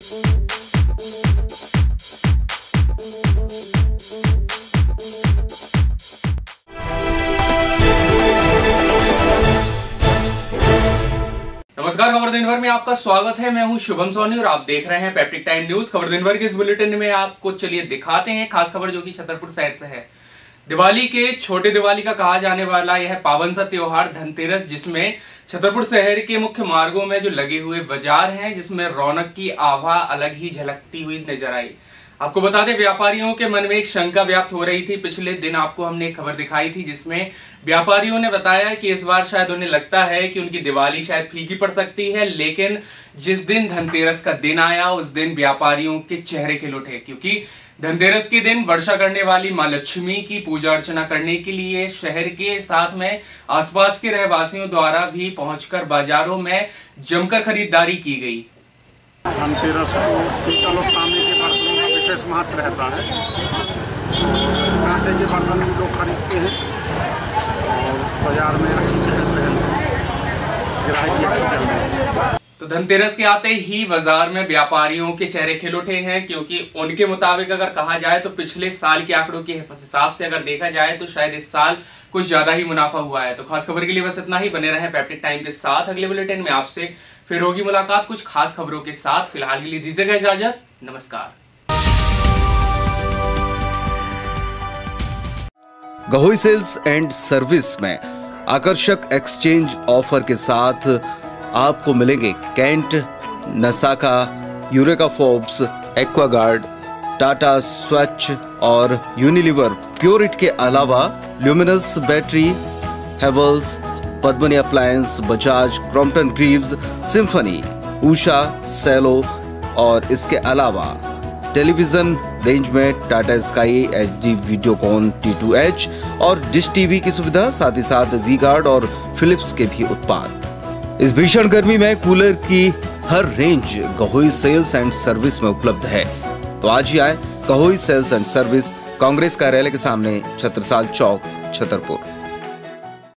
नमस्कार, खबर दिन भर में आपका स्वागत है। मैं हूं शुभम सोनी और आप देख रहे हैं पेप्टिक टाइम न्यूज। खबर दिन भर के इस बुलेटिन में आपको चलिए दिखाते हैं खास खबर जो कि छतरपुर साइड से है। दिवाली के छोटे दिवाली का कहा जाने वाला यह पावन सा त्योहार धनतेरस, जिसमें छतरपुर शहर के मुख्य मार्गों में जो लगे हुए बाजार हैं, जिसमें रौनक की आभा अलग ही झलकती हुई नजर आई। आपको बता दें, व्यापारियों के मन में एक शंका व्याप्त हो रही थी। पिछले दिन आपको हमने एक खबर दिखाई थी जिसमें व्यापारियों ने बताया कि इस बार शायद उन्हें लगता है कि उनकी दिवाली शायद फीकी पड़ सकती है, लेकिन जिस दिन धनतेरस का दिन आया उस दिन व्यापारियों के चेहरे खिल उठे, क्योंकि धनतेरस के दिन वर्षा करने वाली मां लक्ष्मी की पूजा अर्चना करने के लिए शहर के साथ में आसपास के रहवासियों द्वारा भी पहुंचकर बाजारों में जमकर खरीदारी की गई। धनतेरस को पीतल और तांबे के बर्तनों का विशेष महत्व रहता है। कांसे के बर्तन भी लोग खरीदते हैं और बाजार में अच्छी चहल पहल, ग्राहकी अच्छी चल रही है। तो धनतेरस के आते ही बाजार में व्यापारियों के चेहरे खिल उठे हैं, क्योंकि उनके मुताबिक अगर कहा जाए तो पिछले साल के आंकड़ों के हिसाब से अगर देखा जाए तो शायद इस साल कुछ ज्यादा ही मुनाफा हुआ है। तो खास खबर के लिए बस इतना ही। बने रहें पेप्टिक टाइम के साथ। अगले बुलेटिन में आपसे फिर होगी मुलाकात कुछ खास खबरों के साथ। फिलहाल के लिए दीजिएगा इजाजत। नमस्कार। गहोई सेल्स एंड सर्विस में आकर्षक एक्सचेंज ऑफर के साथ आपको मिलेंगे Kent, Nasaka, Eureka Forbes, Aquaguard, Tata Swach और यूनिलीवर प्योरिट के अलावा Luminous battery, Havells, Padmini appliances, Bajaj, Crompton Greaves, Symphony, Usha, Cello और इसके अलावा टेलीविजन रेंज में Tata sky HD Videocon T2H और डिश टीवी की सुविधा, साथ ही साथ वी गार्ड और फिलिप्स के भी उत्पाद। इस भीषण गर्मी में कूलर की हर range Gahoi sales and service में उपलब्ध है। तो आज ही आए Gahoi sales and service, Congress कार्यालय के सामने, छत्रसाल चौक, छतरपुर।